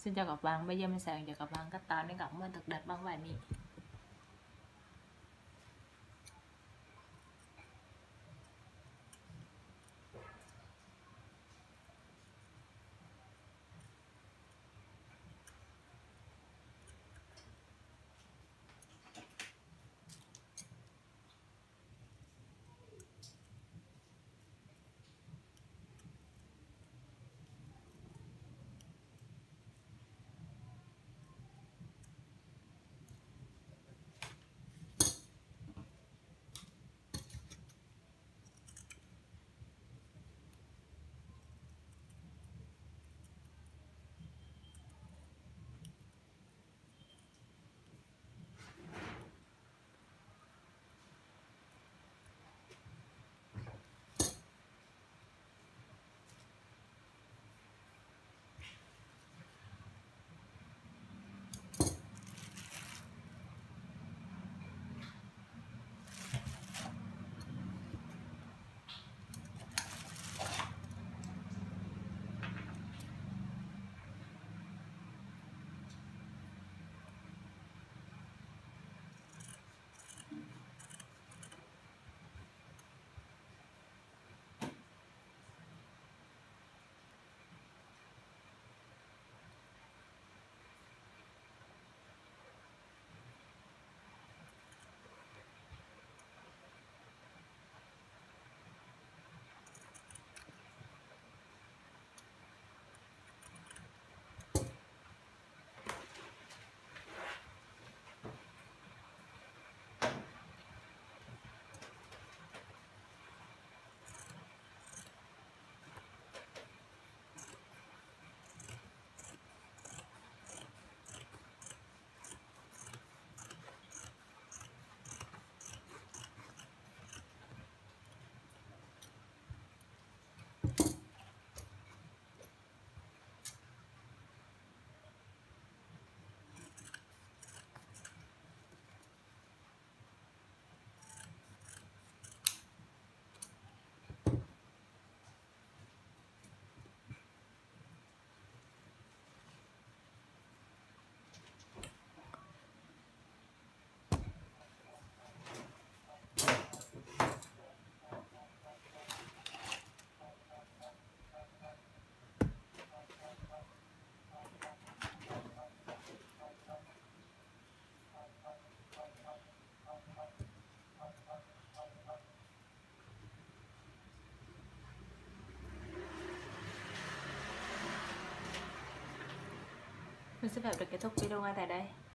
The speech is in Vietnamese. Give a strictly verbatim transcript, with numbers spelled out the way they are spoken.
Xin chào các bạn, bây giờ mình sẽ hướng dẫn các bạn cách tạo nên góc màn thực đẹp bằng vải Mỹ. Mình xin phép được kết thúc video ngay tại đây.